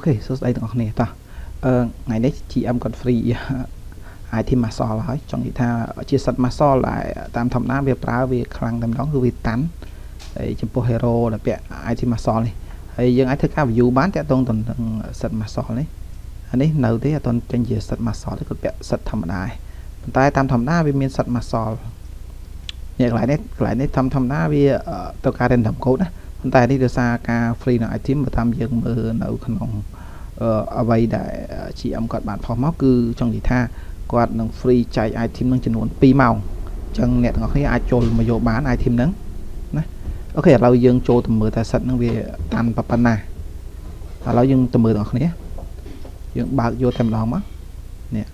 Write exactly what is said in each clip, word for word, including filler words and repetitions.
ok số đây tụi này ta ngày đấy chị em còn free ai thêm mà so lại trong những tha chia sẻ mà so lại tam thầm ná việc ra việc khăn tầm đó cứ việc tán để chụp hero là bẹ ai thêm mà so này hay dân ai thức cao view bán tại tôn tuần sật mà so đấy anh ấy nấu thế là tôn tranh gì sật mà so thì có bẹ sật thầm đại tay tam thầm ná vì miền sật mà so nhạc lại đấy lại đấy thầm thầm ná vì tôi ca đến thầm cố đó tay đi đưa xa ca free là ai thêm mà tham dân mơ nấu khăn ông ở đây để chị em các bạn phó móc cứ trong gì tha quạt能 free ចែក item នឹងចំនួនពីរម៉ោងអញ្ចឹងអ្នកទាំងអស់គ្នាអាចចូលមកយកបាន item ហ្នឹងណាអូខេឥឡូវយើងចូលទៅមើលតែសិតហ្នឹងវាតាន់ប៉ុណ្ណាឥឡូវយើងទៅមើលទាំងអស់គ្នាយើងបើកយកតែម្ដងមកនេះ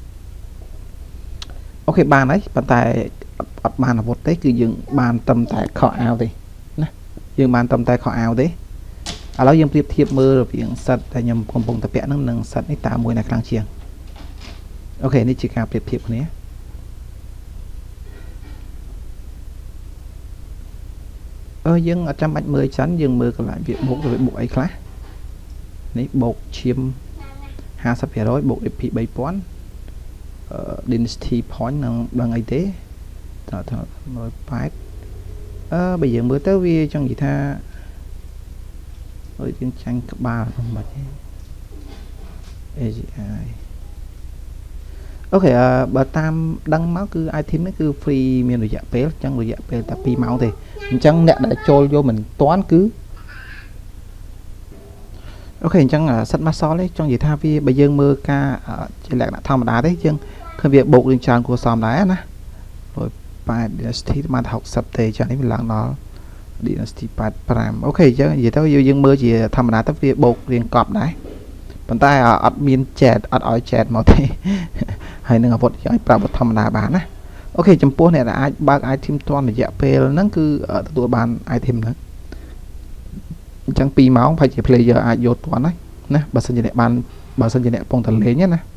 អូខេបានហើយប៉ុន្តែអត់បានអាវុធទេគឺយើងបានត្រឹមតែខោអាវទេណាយើងបានត្រឹមតែខោអាវទេឥឡូវយើងប្រៀបធៀបមើលរវាងសិតដែលខ្ញុំកំពុងតែពាក់ហ្នឹងនិងសិតនេះតើមួយណាខ្លាំងជាងអូខេនេះជាការប្រៀបធៀបគ្នាអឺយើងអត់ចាំបាច់មើលចាន់យើងមើលកន្លែងវាបូកទៅវាបូកអីខ្លះនេះបូកឈាម ห้าสิบเปอร์เซ็นต์ បូក ép pê 3000អឺ density point នឹងដឹងអីទេតើថាmột trăm八mươiអឺបើយើងមើលទៅវាចង់និយាយថាអើយយើងចាញ់ក្បាលមិនបាច់ទេ a giê i okបើតាមដឹងមកគឺ item នេះគឺ free មានរយៈពេលអញ្ចឹងរយៈពេលតែពីរម៉ោងទេអញ្ចឹងអ្នកដែលចូលយកមិនតាន់គឺអូខេអញ្ចឹងសិតមកសល់ទេចង់និយាយថាវាបើយើងមើលការជាលក្ខណៈធម្មតាទេយើងឃើញវាបូករឿងច្រើនគួរសមដែរណាrồi八 density បានหกสิบទេអញ្ចឹងនេះវាឡើងដល់ density แปดสิบห้าអូខេអញ្ចឹងនិយាយទៅយើងមើលជាធម្មតាទៅវាបូករៀងកប់ដែរប៉ុន្តែអត់មានចែកអត់ឲ្យចែកមកទេហើយនឹងអាវុធឲ្យប្រាប់ធម្មតាបានណាអូខេចំពោះអ្នកដែលអាចបើក item ទាន់រយៈពេលហ្នឹងគឺទទួលបាន item ហ្នឹងអញ្ចឹងពីរម៉ោងប្រហែលជា player អាចយកទាន់ហើយណាបើសិនជាអ្នកបានបើសិនជាអ្នកកំពុងតែលេងណា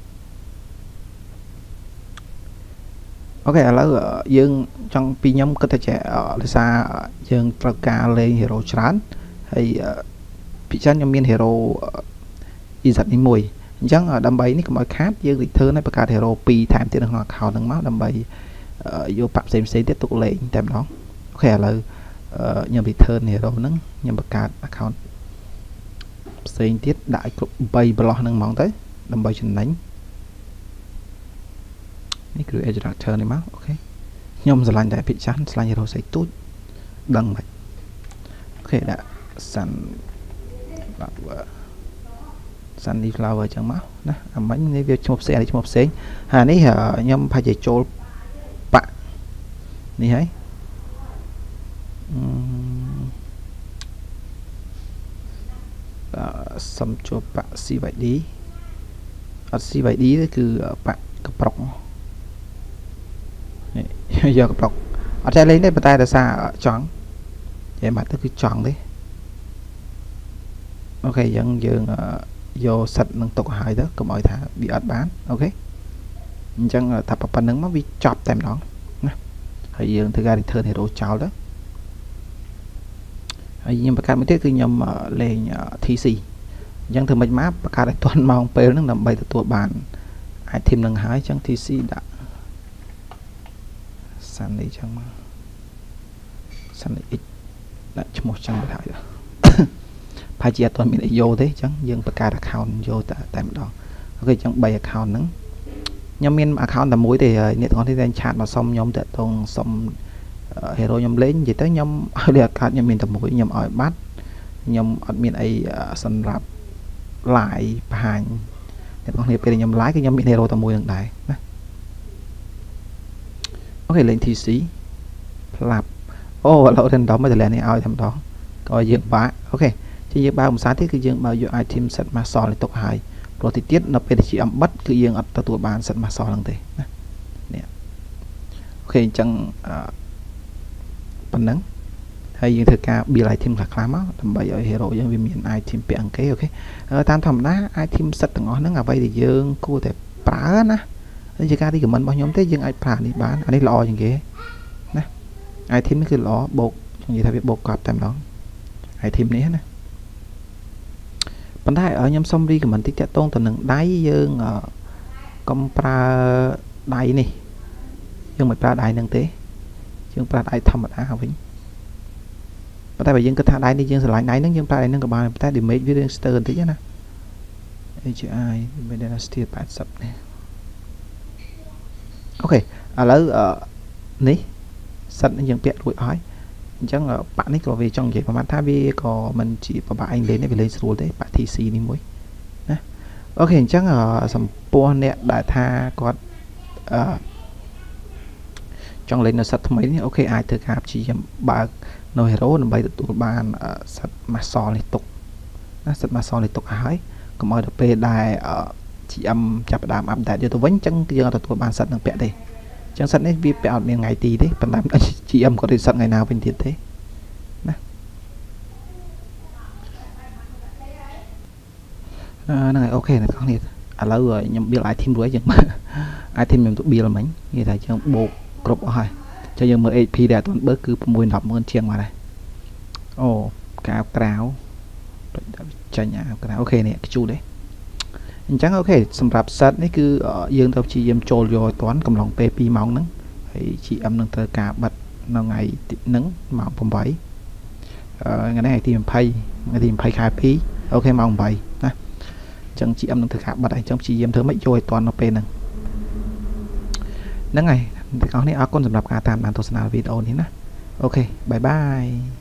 អូខេឥឡូវយើងចង់ពីខ្ញុំគិតថាជាដោយសារយើងត្រូវការលេង hero ច្រើនហើយពីចឹងខ្ញុំមាន hero អ៊ី zet នេះមួយអញ្ចឹងដើម្បីនេះកុំឲ្យខាតយើង return ឲ្យបង្កើត hero ពីរថែមទៀតនៅក្នុង account ហ្នឹងមកដើម្បីយកប្រាក់ផ្សេងផ្សេងទៀតទុកលេងតែម្ដងអូខេឥឡូវខ្ញុំ return hero ហ្នឹងខ្ញុំបង្កើត account ផ្សេងទៀតដាក់ឲ្យគ្រប់បី block ហ្នឹងហ្មងទៅដើម្បីចំណេញនេះគឺ edge character នេះមកអូខេខ្ញុំស្រឡាញ់តែភិកចាស់ស្រឡាញ់ hero ស្អីទូចដឹងមិនអូខេដាក់ sun flower sunny flower ចឹងមកណាអាមិញនេះវាឈ្មោះផ្សេងឈ្មោះផ្សេងហើយនេះខ្ញុំប្រហែលជាចូលបាក់នេះហើយអឺសំចូលបាក់ xê vê đê អត់ xê vê đê ទេគឺបាក់កប្រុកនេះយកកប្រុកអត់ចេះលេងទេប៉ុន្តែដោយសារចង់និយាយមកទៅគឺចង់ទេអូខេយើងយើងយកសិតនឹងទុកឲ្យទៅកុំឲ្យថាវាអត់បានអូខេអញ្ចឹងថាប៉ុណ្្នឹងមកវាចប់តែម្ដងណាហើយយើងធ្វើការ return hero ចោលទៅហើយខ្ញុំបង្កើតមួយទៀតគឺខ្ញុំលេង tê xê អញ្ចឹងធ្វើមិនមកបង្កើតឲ្យទាន់ម៉ោងពេលហ្នឹងដើម្បីទទួលបាន item នឹងហើយអញ្ចឹង tê xê ដាក់ sunny អញ្ចឹងមក sunny x ដាក់ឈ្មោះចឹងទៅហើយប្រហែលជាអត់ទាន់មានអីយកទេអញ្ចឹងយើងបង្កើត account យកតែតែម្ដងអូខេអញ្ចឹងបី account ហ្នឹងខ្ញុំមាន account តែមួយទេអ្នកទាំងអស់នេះតែឆាតមកសុំខ្ញុំតាក់ទងសុំ hero ខ្ញុំលេងនិយាយទៅខ្ញុំឲ្យលេខ account ខ្ញុំមានតែមួយខ្ញុំឲ្យបាត់ខ្ញុំអត់មានអីសម្រាប់ live បង្ហាញអ្នកទាំងអស់នេះពេលខ្ញុំ live គឺខ្ញុំមាន hero តែមួយនឹងដែរណាអូខេលេង tê xê ផ្លាប់អូឥឡូវ random មកតែលេងនេះឲ្យតែម្ដងក៏យើងបាក់អូខេជាយើងបើមិនសាទេគឺយើងបើយក item set មកសល់ឲ្យទុកហើយព្រោះទីទៀតនៅពេលដែលជាអំបិតគឺយើងអត់ទទួលបាន set មកសល់ហ្នឹងទេណានេះអូខេអញ្ចឹងប៉ុណ្ណឹងហើយយើងធ្វើការ build item ខ្លះៗមកដើម្បីឲ្យ hero យើងវាមាន item ពាក់អង្គេអូខេតាមធម្មតា item set ទាំងអស់ហ្នឹងអ្វីដែលយើងគួរតែប្រើណានេះជាការ recommend របស់ខ្ញុំទេយើងអាចប្រើនេះបានអានេះល្អជាងគេណា item នេះគឺល្អបូកនិយាយថាវាបូកកប់តែម្ដង item នេះណា ប៉ុប៉ុន្តែខ្ញុំសុំរីខមមិនតិចតាក់ទងទៅនឹងដៃយើងកុំប្រើដៃនេះយើងមិនប្រើដៃនឹងទេយើងប្រើដៃធម្មតាវិញប៉ុន្តែបើយើងគិតថាដៃនេះយើងស្រឡាញ់ដៃនឹងយើងប្រើដៃនឹងក៏បានប៉ុន្តែ damage វារៀងស្ទើរបន្តិចណា เอ จี ไอ មាន dynasty แปดสิบនេះអូខេឥឡូវនេះសិតយើងពាក់រួចហើយអញ្ចឹងបាក់នេះក៏វាចង់និយាយប្រហែលថាវាក៏មិនជាប្របាក់អញលេងនេះវាលេងស្រួលទេបាក់ ที ซี នេះមួយណាអូខេអញ្ចឹងសំពោះអ្នកដែលថាគាត់អឺចង់លេងនៅសិតថ្មីនេះអូខេអាចធ្វើការព្យាយាមបើកនៅ hero ដើម្បីទទួលបានសិត muscle នេះទុកណាសិត muscle នេះទុកហើយកុំឲ្យទៅពេលដែល จี เอ็ม ចាប់ផ្ដើម update យកទៅវិញអញ្ចឹងយើងអត់ទទួលបានសិតនឹងពាក់ទេអញ្ចឹងសិតនេះវាពាក់អត់មានថ្ងៃទីទេប៉ុន្តែ จี เอ็ม គាត់រៀបសិតថ្ងៃណាវិញទៀតទេណាហ្នឹងហើយអូខេអ្នកនរគ្នាឥឡូវខ្ញុំ build item រួចយើង item ខ្ញុំទៅ build មិញនិយាយថាយើងបូកគ្រប់អស់ហើយចឹងយើងមើល HP ដែលអត់ទាន់បើកគឺ6 10ម៉ឺនជាងមកដែរអូកាវក្រៅចាញ់អាក្រៅអូខេនេះខ្ជូតទេអញ្ចឹងអូខេសម្រាប់ set នេះគឺយើងទៅព្យាយាមចូលយកឲ្យទាន់កំឡុងពេលពីរម៉ោងហ្នឹងហើយ จี เอ็ม នឹងត្រូវការបិទនៅថ្ងៃហ្នឹងម៉ោង8អឺថ្ងៃនេះថ្ងៃទី20ថ្ងៃទី20ខែពីរអូខេម៉ោង8ណាអញ្ចឹង จี เอ็ม នឹងធ្វើការបិទហើយអញ្ចឹងព្យាយាមធ្វើម៉េចយកឲ្យទាន់នៅពេលហ្នឹងហ្នឹងហើយអ្នកនរគ្នាអរគុណសម្រាប់ការតាមដានទស្សនាវីដេអូនេះណាអូខេបាយបាយ